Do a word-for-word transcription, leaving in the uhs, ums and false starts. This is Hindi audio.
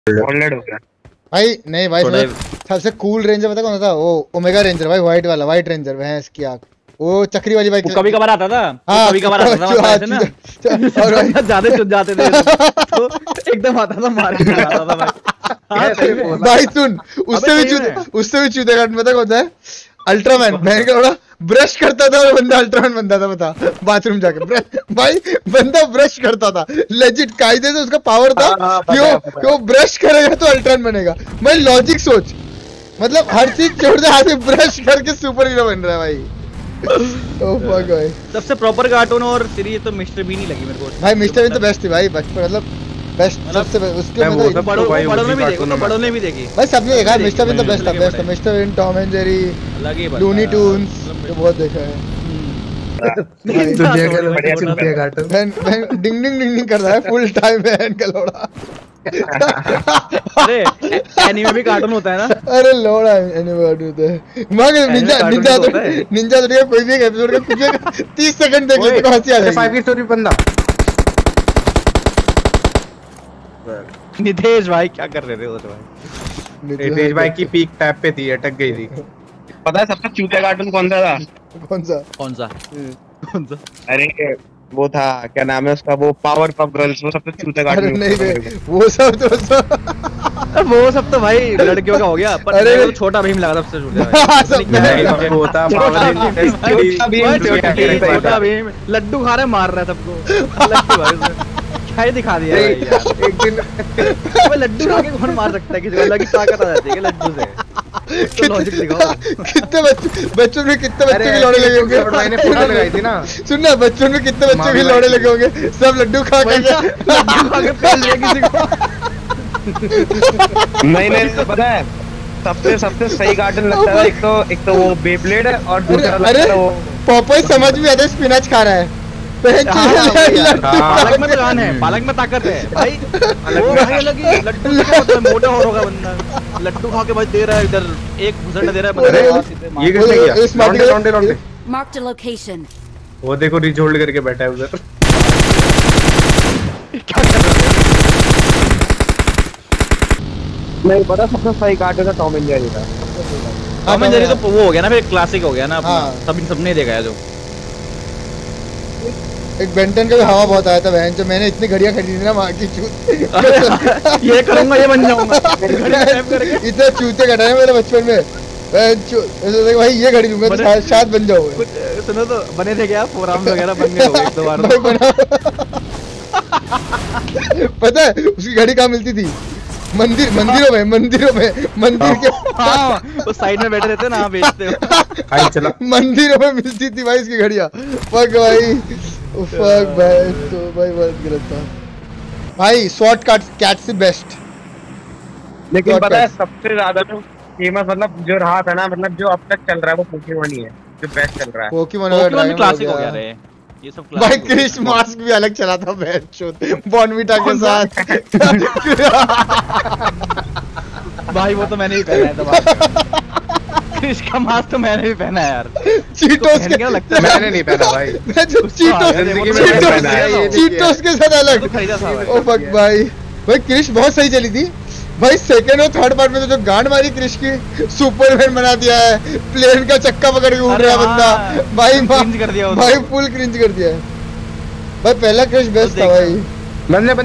ऑलरेडी हो गया भाई। नहीं भाई सबसे कूल रेंजर पता कौन था? वो ओमेगा रेंजर भाई, व्हाइट वाला, व्हाइट रेंजर भैंस की आंख, वो चक्री वाली बाइक। कभी कभार आता था, हाँ, कभी कभार आता था ना, और ज्यादा चुन जाते थे तो एकदम आता था मार के आता था भाई। भाई सुन, उससे भी चूते, उससे भी चूते काट पता कौन है? अल्ट्रामैन। मैं क्या बड़ा ब्रश करता था वो बंदा, अल्ट्रामैन बनता था बता, बाथरूम जाके भाई बंदा ब्रश करता था लेजिट, कायदे से उसका पावर था कि वो वो ब्रश करेगा तो अल्ट्रामैन बनेगा। मैं लॉजिक सोच, मतलब हर चीज छोड़ दे, हाथ में ब्रश करके सुपर हीरो बन रहा है भाई। ओह फक भाई। सबसे प्रॉपर कार्टून और सीरीज तो मिस्टर बीन ही लगी मेरे को भाई। मिस्टर बीन तो बेस्ट थी भाई बचपन, मतलब बेस्ट सबसे उसके में बड़ों बड़ों ने भी देखी, तो बड़ों ने भी देखी भाई, सबने देखा। मिस्टर बीन तो बेस्ट था, बेस्ट था Mr Bean, Tom and Jerry, Looney Tunes, जो बहुत देखा है। दुनिया का बढ़िया चूतिया कार्टून। बहन बहन डिंग डिंग डिंग डिंग कर रहा है फुल टाइम बहन का लोड़ा। अरे एनीमे भी कार्टून होता है ना? अरे लोड़ा एनीमे कार्टून होता है। मगर निंजा निंजा तो निंजा तो कोई भी एपिसोड का कुछ तीस सेकंड देख ले तो हंसी आ जाएगी। फाइव की स्टोरी बंदा नितेश भाई क्या कर रहे थे उस भाई? नितेश भाई की पीक टैप पे थी, अटक गई थी। पता है सबसे चूतिया कार्टून कौन सा था? कौन सा कौन सा कौन सा? अरे वो था, क्या नाम है उसका, वो पावर पफ गर्ल्स, वो सबसे चूतिया कार्टून। नहीं रे वो सब तो सब वो सब तो भाई लड़कियों का हो गया, पर अरे वो छोटा भीम लगा सबसे छोटा। वो था छोटा भीम लड्डू खा रहे मार रहा है सबको। क्या ही दिखा दिया एक दिन। वो लड्डू खा के कौन मार सकता है? किसी को अलग ही ताकत आ जाती है लड्डू से। तो लॉजिक दिखाओ। कितने बच्चे बच्चों में कितने बच्चे भी लौड़े लगे होंगे? मैंने फोटो लगाई थी ना, सुन ना, बच्चों में कितने बच्चे भी लौड़े लगे होंगे, सब लड्डू खा के लड्डू खा के पेल दिया किसी को। नहीं नहीं तो पता है सबसे सबसे सही कार्टून लगता था, एक तो एक तो वो बेब्लेड है और दूसरा लगता था वो पॉपॉय। समझ में आता है स्पिनच खा रहा है। पालक में तो जान है, पालक में ताकत है भाई। वो भाई अलग ही लड्डू से मोटा हो होगा बंदा, लड्डू खा के भाई दे रहा है इधर, एक घुसड़ दे रहा है बंदा। ये किसने किया? लौंडे लौंडे लौंडे। Mark the location. वो देखो रीच होल्ड करके बैठा है उधर। क्या कर रहा है? नहीं पता सबसे सही कार्टून था टॉम एंड जेरी था। टॉम एंड जेरी तो वो हो गया ना फिर, क्लासिक हो गया ना अपना, सब सबने देखा है जो। एक बेंटन का भी हवा बहुत आया था बहन, जो मैंने इतनी घड़ियां खरीदी ना मार की चूत। ये करूंगा ये बन जाऊंगा इतने चूते कटाए मेरे बचपन में बहन। भाई ये घड़ी लूंगा तो शायद बन जाओगे। सुनो तो बने थे क्या फोरआर्म्स वगैरह बन गए होंगे एक दो बार पता है उसकी घड़ी कहाँ मिलती थी? मंदिर मंदिरों में मंदिरों में मंदिर के हाँ वो साइड में बैठे रहते ना, बेचते हो। चला मंदिरों में मिलती थी भाई इसकी घड़ियां। फक भाई, फक भाई, तो भाई बहुत गलत था भाई। शॉर्ट कट कैट से बेस्ट। लेकिन पता है सबसे ज्यादा जो फेमस मतलब जो रहा था ना, मतलब जो अब तक चल रहा है वो पोकेमॉन ही है जो बेस्ट चल रहा है। पोकेमॉन पोकेमॉन क्लासिक हो गया रे, ये सब भाई। क्रिश मास्क भी अलग चला था बहन, बॉर्नविटा के साथ। भाई वो तो मैंने भी पहना है तो क्रिश का मास्क तो मैंने भी पहना है यार। चीटोस के लगता है मैंने नहीं पहना भाई। चीटोस चीटोस के साथ अलग। ओ फक भाई। भाई क्रिश बहुत सही चली थी भाई। सेकंड और थर्ड पार्ट में तो जो गांड मारी क्रिश की, सुपरमैन बना दिया है, प्लेन का चक्का पकड़ के उड़ रहा है बंदा भाई। क्रिंज कर दिया भाई फुल क्रिंज कर दिया है भाई। पहला क्रिश बेस्ट था भाई। मैंने